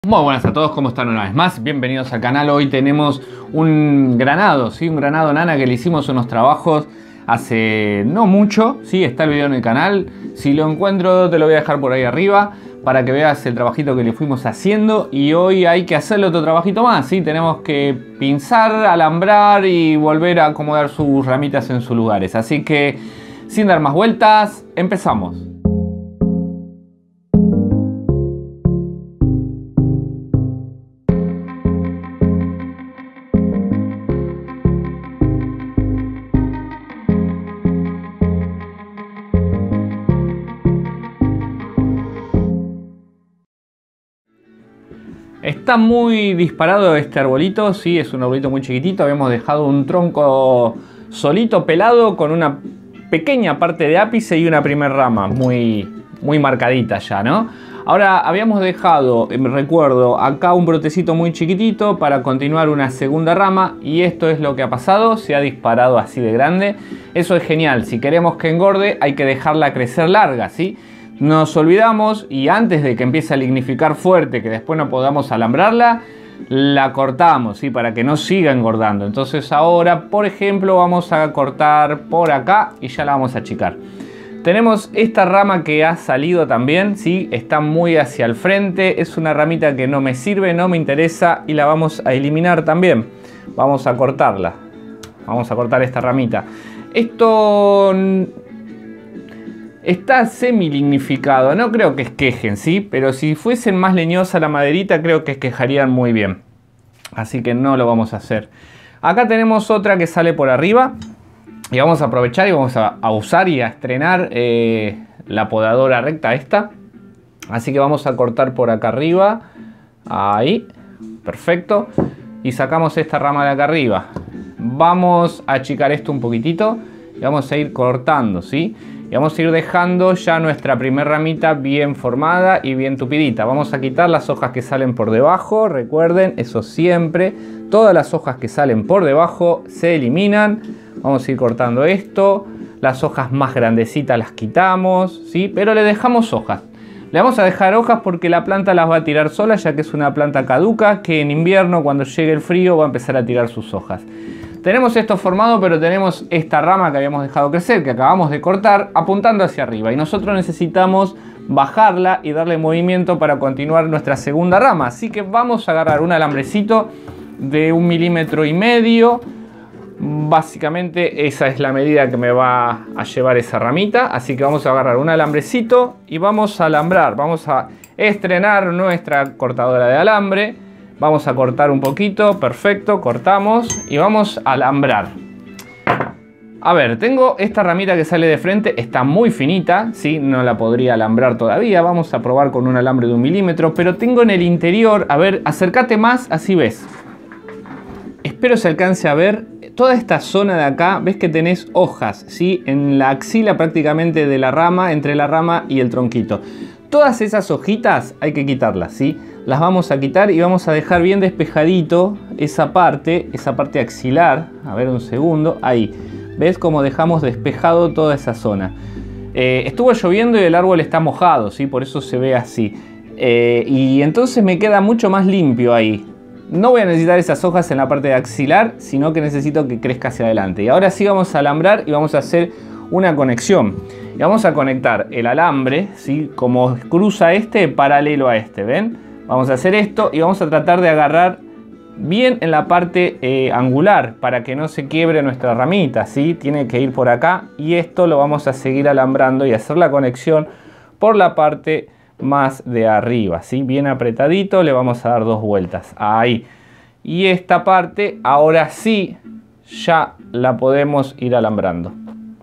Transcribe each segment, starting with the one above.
Muy buenas a todos, ¿cómo están una vez más? Bienvenidos al canal. Hoy tenemos un granado, ¿sí? Un granado nana que le hicimos unos trabajos hace no mucho, ¿sí? Está el video en el canal. Si lo encuentro te lo voy a dejar por ahí arriba para que veas el trabajito que le fuimos haciendo. Y hoy hay que hacerle otro trabajito más, ¿sí? Tenemos que pinzar, alambrar y volver a acomodar sus ramitas en sus lugares. Así que, sin dar más vueltas, empezamos. Está muy disparado este arbolito, sí, es un arbolito muy chiquitito. Habíamos dejado un tronco solito, pelado, con una pequeña parte de ápice y una primer rama muy marcadita ya, ¿no? Ahora habíamos dejado, me recuerdo, acá un brotecito muy chiquitito para continuar una segunda rama y esto es lo que ha pasado, se ha disparado así de grande. Eso es genial, si queremos que engorde hay que dejarla crecer larga, ¿sí? Nos olvidamos y antes de que empiece a lignificar fuerte, que después no podamos alambrarla, la cortamos, ¿sí? Para que no siga engordando. Entonces ahora, por ejemplo, vamos a cortar por acá y ya la vamos a achicar. Tenemos esta rama que ha salido también, ¿sí? Está muy hacia el frente, es una ramita que no me sirve, no me interesa y la vamos a eliminar también. Vamos a cortarla, vamos a cortar esta ramita. Esto está semi-lignificado, no creo que esquejen, ¿sí? Pero si fuesen más leñosa la maderita, creo que esquejarían muy bien. Así que no lo vamos a hacer. Acá tenemos otra que sale por arriba. Y vamos a aprovechar y vamos a usar y a estrenar la podadora recta esta. Así que vamos a cortar por acá arriba. Ahí, perfecto. Y sacamos esta rama de acá arriba. Vamos a achicar esto un poquitito. Y vamos a ir cortando, ¿sí? Y vamos a ir dejando ya nuestra primer ramita bien formada y bien tupidita. Vamos a quitar las hojas que salen por debajo. Recuerden, eso siempre. Todas las hojas que salen por debajo se eliminan. Vamos a ir cortando esto. Las hojas más grandecitas las quitamos, ¿sí? Pero le dejamos hojas. Le vamos a dejar hojas porque la planta las va a tirar sola, ya que es una planta caduca que en invierno, cuando llegue el frío, va a empezar a tirar sus hojas. Tenemos esto formado, pero tenemos esta rama que habíamos dejado crecer, que acabamos de cortar, apuntando hacia arriba. Y nosotros necesitamos bajarla y darle movimiento para continuar nuestra segunda rama. Así que vamos a agarrar un alambrecito de 1,5 milímetros. Básicamente esa es la medida que me va a llevar esa ramita. Así que vamos a agarrar un alambrecito y vamos a alambrar. Vamos a estrenar nuestra cortadora de alambre. Vamos a cortar un poquito, perfecto, cortamos y vamos a alambrar. A ver, tengo esta ramita que sale de frente, está muy finita, ¿sí? No la podría alambrar todavía, vamos a probar con un alambre de 1 milímetro, pero tengo en el interior, a ver, acércate más, así ves. Espero se alcance a ver toda esta zona de acá, ves que tenés hojas, ¿sí? En la axila prácticamente de la rama, entre la rama y el tronquito. Todas esas hojitas hay que quitarlas, ¿sí? Las vamos a quitar y vamos a dejar bien despejadito esa parte axilar. A ver un segundo, ahí. ¿Ves cómo dejamos despejado toda esa zona? Estuvo lloviendo y el árbol está mojado, ¿sí? Por eso se ve así. Y entonces me queda mucho más limpio ahí. No voy a necesitar esas hojas en la parte de axilar, sino que necesito que crezca hacia adelante. Y ahora sí vamos a alambrar y vamos a hacer una conexión. Y vamos a conectar el alambre, ¿sí? Como cruza este, paralelo a este, ¿ven? Vamos a hacer esto y vamos a tratar de agarrar bien en la parte angular para que no se quiebre nuestra ramita, ¿sí? Tiene que ir por acá y esto lo vamos a seguir alambrando y hacer la conexión por la parte más de arriba, ¿sí? Bien apretadito, le vamos a dar 2 vueltas, ahí. Y esta parte ahora sí ya la podemos ir alambrando.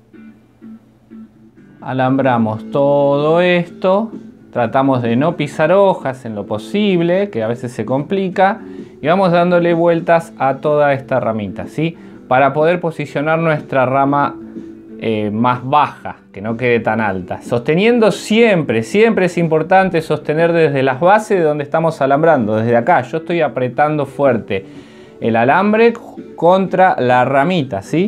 Alambramos todo esto. Tratamos de no pisar hojas en lo posible, que a veces se complica. Y vamos dándole vueltas a toda esta ramita, ¿sí? Para poder posicionar nuestra rama más baja, que no quede tan alta. Sosteniendo siempre es importante sostener desde las bases de donde estamos alambrando. Desde acá yo estoy apretando fuerte el alambre contra la ramita, ¿sí?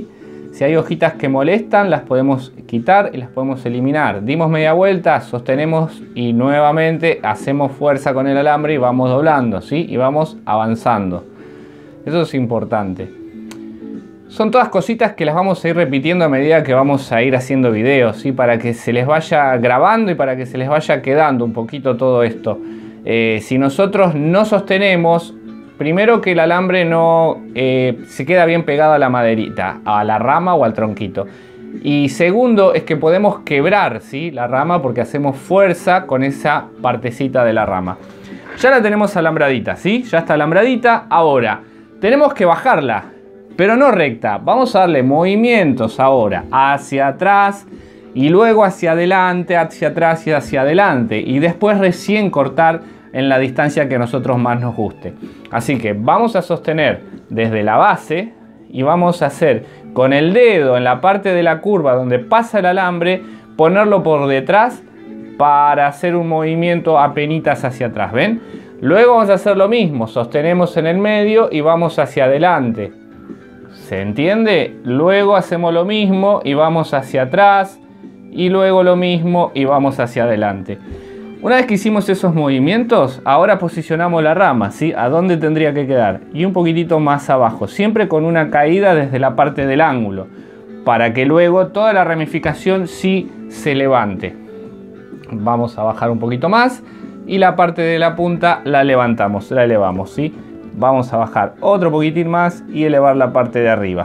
Si hay hojitas que molestan, las podemos quitar y las podemos eliminar. Dimos media vuelta, sostenemos y nuevamente hacemos fuerza con el alambre y vamos doblando, ¿sí? Y vamos avanzando. Eso es importante. Son todas cositas que las vamos a ir repitiendo a medida que vamos a ir haciendo videos, ¿sí? Para que se les vaya grabando y para que se les vaya quedando un poquito todo esto. Si nosotros no sostenemos, primero que el alambre no se queda bien pegado a la maderita, a la rama o al tronquito. Y segundo es que podemos quebrar, ¿sí? La rama porque hacemos fuerza con esa partecita de la rama. Ya la tenemos alambradita, ¿sí? Ya está alambradita. Ahora, tenemos que bajarla, pero no recta. Vamos a darle movimientos ahora hacia atrás y luego hacia adelante, hacia atrás y hacia adelante. Y después recién cortar en la distancia que a nosotros más nos guste. Así que vamos a sostener desde la base y vamos a hacer con el dedo en la parte de la curva donde pasa el alambre, ponerlo por detrás para hacer un movimiento apenitas hacia atrás, ¿ven? Luego vamos a hacer lo mismo, sostenemos en el medio y vamos hacia adelante. ¿Se entiende? Luego hacemos lo mismo y vamos hacia atrás y luego lo mismo y vamos hacia adelante. Una vez que hicimos esos movimientos, ahora posicionamos la rama, ¿sí? ¿A dónde tendría que quedar? Y un poquitito más abajo, siempre con una caída desde la parte del ángulo, para que luego toda la ramificación sí se levante. Vamos a bajar un poquito más y la parte de la punta la levantamos, la elevamos, ¿sí? Vamos a bajar otro poquitín más y elevar la parte de arriba.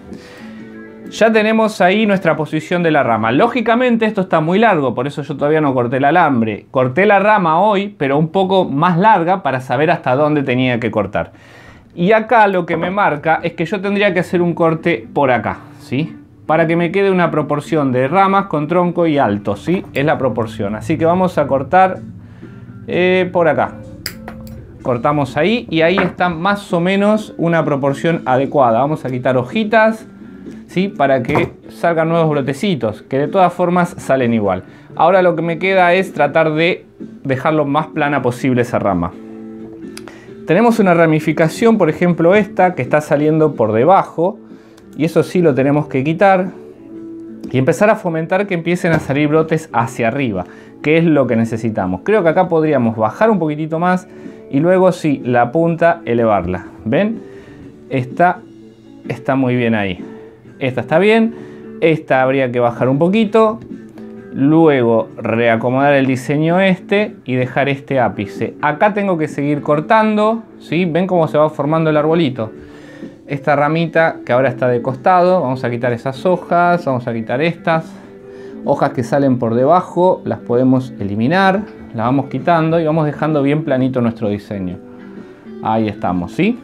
Ya tenemos ahí nuestra posición de la rama. Lógicamente esto está muy largo, por eso yo todavía no corté el alambre. Corté la rama hoy, pero un poco más larga para saber hasta dónde tenía que cortar. Y acá lo que me marca es que yo tendría que hacer un corte por acá, ¿sí? Para que me quede una proporción de ramas con tronco y alto, ¿sí? Es la proporción. Así que vamos a cortar por acá. Cortamos ahí y ahí está más o menos una proporción adecuada. Vamos a quitar hojitas, ¿sí? Para que salgan nuevos brotecitos, que de todas formas salen igual. Ahora lo que me queda es tratar de dejar lo más plana posible esa rama. Tenemos una ramificación, por ejemplo esta, que está saliendo por debajo, y eso sí lo tenemos que quitar y empezar a fomentar que empiecen a salir brotes hacia arriba, que es lo que necesitamos. Creo que acá podríamos bajar un poquitito más y luego sí, la punta elevarla. ¿Ven? Esta está muy bien ahí. Esta está bien, esta habría que bajar un poquito, luego reacomodar el diseño este y dejar este ápice. Acá tengo que seguir cortando, ¿sí? ¿Ven cómo se va formando el arbolito? Esta ramita que ahora está de costado, vamos a quitar esas hojas, vamos a quitar estas hojas que salen por debajo, las podemos eliminar, las vamos quitando y vamos dejando bien planito nuestro diseño. Ahí estamos, ¿sí?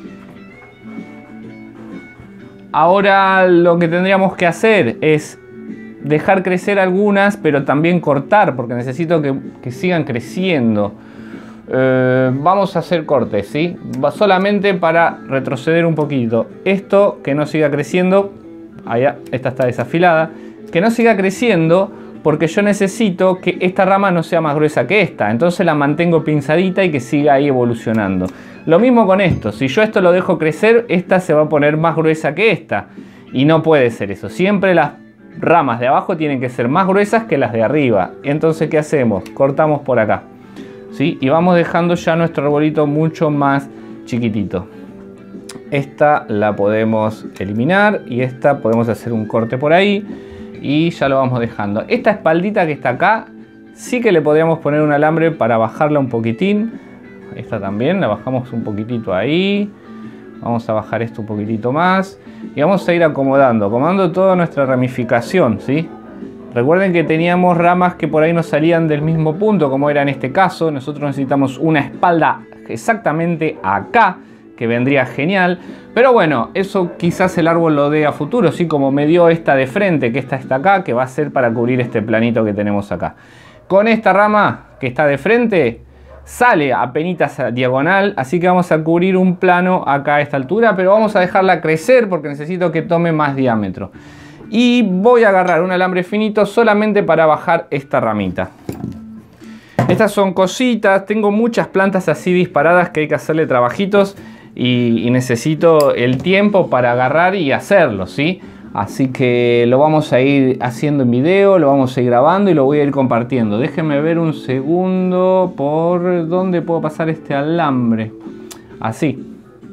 Ahora lo que tendríamos que hacer es dejar crecer algunas, pero también cortar, porque necesito que sigan creciendo. Vamos a hacer cortes, ¿sí? Solamente para retroceder un poquito. Esto que no siga creciendo, allá, esta está desafilada, que no siga creciendo porque yo necesito que esta rama no sea más gruesa que esta. Entonces la mantengo pinzadita y que siga ahí evolucionando. Lo mismo con esto, si yo esto lo dejo crecer, esta se va a poner más gruesa que esta. Y no puede ser eso. Siempre las ramas de abajo tienen que ser más gruesas que las de arriba. Entonces, ¿qué hacemos? Cortamos por acá, ¿sí? Y vamos dejando ya nuestro arbolito mucho más chiquitito. Esta la podemos eliminar y esta podemos hacer un corte por ahí. Y ya lo vamos dejando. Esta espaldita que está acá, sí que le podríamos poner un alambre para bajarla un poquitín. Esta también, la bajamos un poquitito ahí. Vamos a bajar esto un poquitito más. Y vamos a ir acomodando toda nuestra ramificación, ¿sí? Recuerden que teníamos ramas que por ahí no salían del mismo punto, como era en este caso. Nosotros necesitamos una espalda exactamente acá, que vendría genial. Pero bueno, eso quizás el árbol lo dé a futuro, así como me dio esta de frente, que esta está acá, que va a ser para cubrir este planito que tenemos acá. Con esta rama que está de frente, sale apenitas diagonal, así que vamos a cubrir un plano acá a esta altura, pero vamos a dejarla crecer porque necesito que tome más diámetro. Y voy a agarrar un alambre finito solamente para bajar esta ramita. Estas son cositas, tengo muchas plantas así disparadas que hay que hacerle trabajitos y necesito el tiempo para agarrar y hacerlo, ¿sí? Así que lo vamos a ir haciendo en video, lo vamos a ir grabando y lo voy a ir compartiendo. Déjenme ver un segundo por dónde puedo pasar este alambre. Así.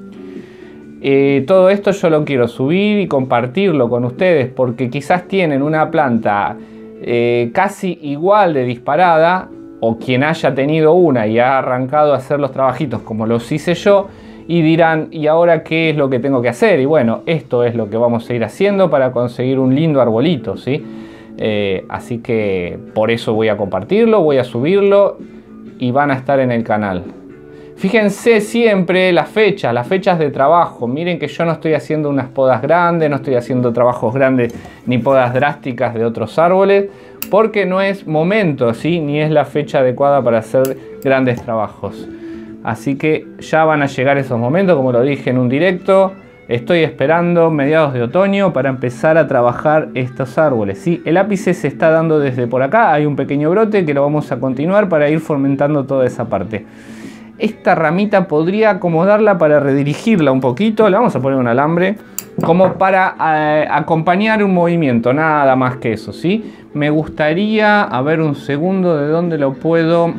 Todo esto yo lo quiero subir y compartirlo con ustedes porque quizás tienen una planta casi igual de disparada, o quien haya tenido una y ha arrancado a hacer los trabajitos como los hice yo, y dirán, ¿y ahora qué es lo que tengo que hacer? Y bueno, esto es lo que vamos a ir haciendo para conseguir un lindo arbolito, ¿sí? Así que por eso voy a compartirlo, voy a subirlo y van a estar en el canal. Fíjense siempre las fechas de trabajo. Miren que yo no estoy haciendo unas podas grandes, no estoy haciendo trabajos grandes ni podas drásticas de otros árboles, porque no es momento, ¿sí? Ni es la fecha adecuada para hacer grandes trabajos. Así que ya van a llegar esos momentos, como lo dije en un directo. Estoy esperando mediados de otoño para empezar a trabajar estos árboles, ¿sí? El ápice se está dando desde por acá, hay un pequeño brote que lo vamos a continuar para ir fomentando toda esa parte. Esta ramita podría acomodarla para redirigirla un poquito, le vamos a poner un alambre, como para acompañar un movimiento, nada más que eso, ¿sí? Me gustaría, a ver un segundo, de dónde lo puedo...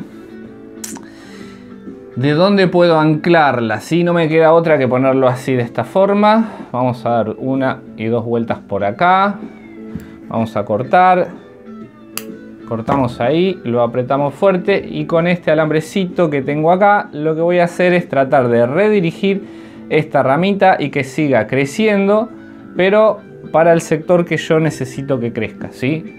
¿De dónde puedo anclarla? ¿Sí? No me queda otra que ponerlo así de esta forma. Vamos a dar una y dos vueltas por acá. Vamos a cortar. Cortamos ahí, lo apretamos fuerte y con este alambrecito que tengo acá, lo que voy a hacer es tratar de redirigir esta ramita y que siga creciendo, pero para el sector que yo necesito que crezca, ¿sí?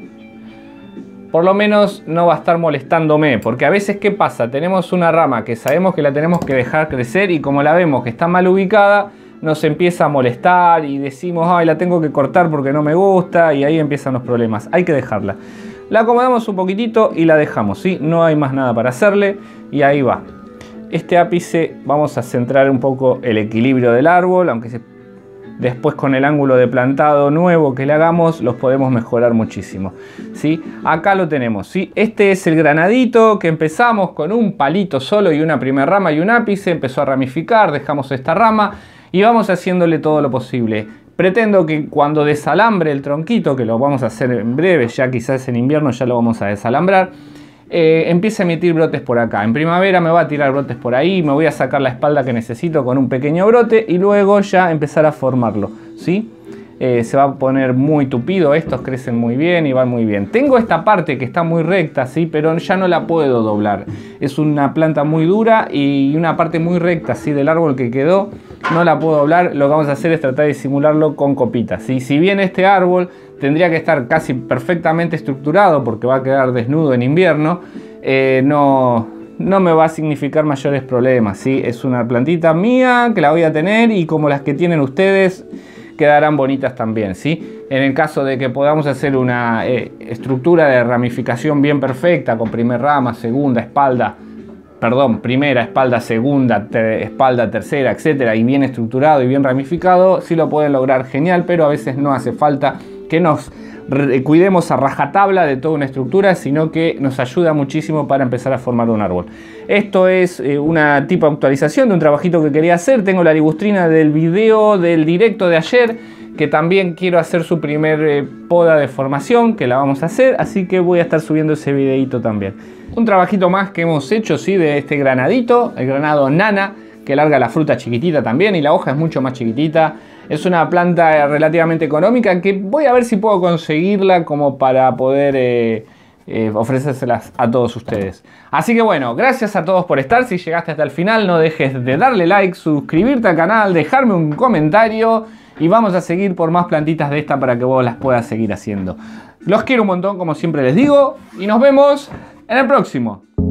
Por lo menos no va a estar molestándome, porque a veces ¿qué pasa? Tenemos una rama que sabemos que la tenemos que dejar crecer y como la vemos que está mal ubicada, nos empieza a molestar y decimos, ay, la tengo que cortar porque no me gusta, y ahí empiezan los problemas. Hay que dejarla. La acomodamos un poquitito y la dejamos, ¿sí? No hay más nada para hacerle y ahí va. Este ápice vamos a centrar un poco el equilibrio del árbol, aunque después con el ángulo de plantado nuevo que le hagamos los podemos mejorar muchísimo, ¿sí? Acá lo tenemos, ¿sí? Este es el granadito que empezamos con un palito solo y una primera rama y un ápice, empezó a ramificar, dejamos esta rama y vamos haciéndole todo lo posible. Pretendo que cuando desalambre el tronquito, que lo vamos a hacer en breve, ya quizás en invierno ya lo vamos a desalambrar, empiece a emitir brotes por acá. En primavera me va a tirar brotes por ahí, me voy a sacar la espalda que necesito con un pequeño brote y luego ya empezar a formarlo, ¿sí? Se va a poner muy tupido, estos crecen muy bien y van muy bien. Tengo esta parte que está muy recta, ¿sí? Pero ya no la puedo doblar. Es una planta muy dura y una parte muy recta, ¿sí? Del árbol que quedó, no la puedo doblar. Lo que vamos a hacer es tratar de simularlo con copitas, ¿sí? Si bien este árbol tendría que estar casi perfectamente estructurado porque va a quedar desnudo en invierno, no me va a significar mayores problemas, ¿sí? Es una plantita mía que la voy a tener y como las que tienen ustedes quedarán bonitas también, ¿sí? En el caso de que podamos hacer una estructura de ramificación bien perfecta con primera rama, segunda, espalda, primera, espalda, segunda, espalda, tercera, etcétera, y bien estructurado y bien ramificado, sí lo pueden lograr genial, pero a veces no hace falta que nos cuidemos a rajatabla de toda una estructura, sino que nos ayuda muchísimo para empezar a formar un árbol. Esto es una tipo de actualización de un trabajito que quería hacer. Tengo la ligustrina del video del directo de ayer, que también quiero hacer su primer poda de formación, que la vamos a hacer, así que voy a estar subiendo ese videito también. Un trabajito más que hemos hecho, sí, de este granadito, el granado nana, que larga la fruta chiquitita también y la hoja es mucho más chiquitita. Es una planta relativamente económica que voy a ver si puedo conseguirla como para poder ofrecérselas a todos ustedes. Así que bueno, gracias a todos por estar. Si llegaste hasta el final, no dejes de darle like, suscribirte al canal, dejarme un comentario y vamos a seguir por más plantitas de esta para que vos las puedas seguir haciendo. Los quiero un montón, como siempre les digo, y nos vemos en el próximo.